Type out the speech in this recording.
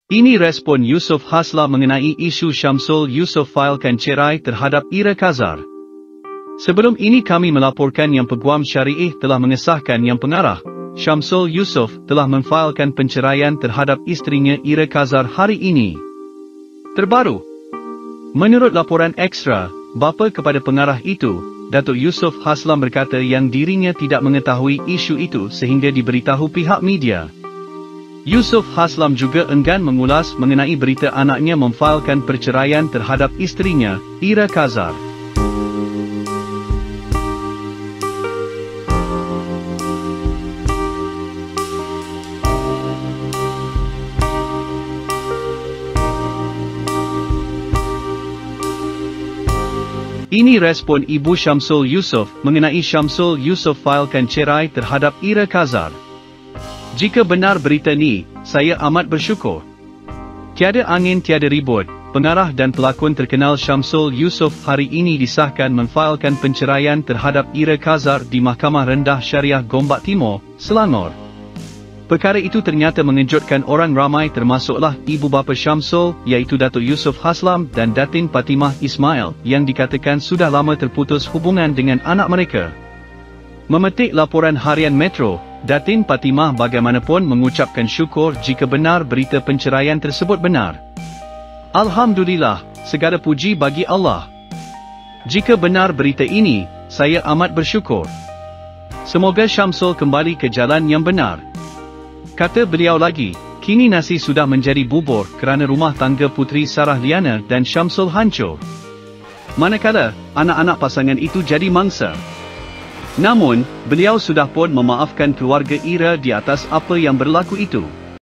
Ini respon Yusuf Haslam mengenai isu Syamsul Yusof failkan cerai terhadap Ira Kazar. Sebelum ini kami melaporkan yang Peguam Syariah telah mengesahkan yang pengarah Syamsul Yusof telah memfailkan penceraian terhadap isterinya Ira Kazar hari ini. Terbaru, menurut laporan ekstra, bapa kepada pengarah itu, Datuk Yusuf Haslam berkata yang dirinya tidak mengetahui isu itu sehingga diberitahu pihak media. Yusuf Haslam juga enggan mengulas mengenai berita anaknya memfailkan perceraian terhadap isterinya, Ira Kazar. Ini respon Ibu Syamsul Yusof mengenai Syamsul Yusof failkan cerai terhadap Ira Kazar. Jika benar berita ni, saya amat bersyukur. Tiada angin tiada ribut, pengarah dan pelakon terkenal Syamsul Yusof hari ini disahkan memfailkan penceraian terhadap Ira Kazar di Mahkamah Rendah Syariah Gombak Timur, Selangor. Perkara itu ternyata mengejutkan orang ramai termasuklah ibu bapa Syamsul iaitu Datuk Yusuf Haslam dan Datin Fatimah Ismail yang dikatakan sudah lama terputus hubungan dengan anak mereka. Memetik laporan harian Metro, Datin Fatimah bagaimanapun mengucapkan syukur jika benar berita penceraian tersebut benar. Alhamdulillah, segala puji bagi Allah. Jika benar berita ini, saya amat bersyukur. Semoga Syamsul kembali ke jalan yang benar. Kata beliau lagi, kini nasi sudah menjadi bubur kerana rumah tangga Puteri Sarah Liana dan Syamsul hancur. Manakala, anak-anak pasangan itu jadi mangsa. Namun, beliau sudah pun memaafkan keluarga Ira di atas apa yang berlaku itu.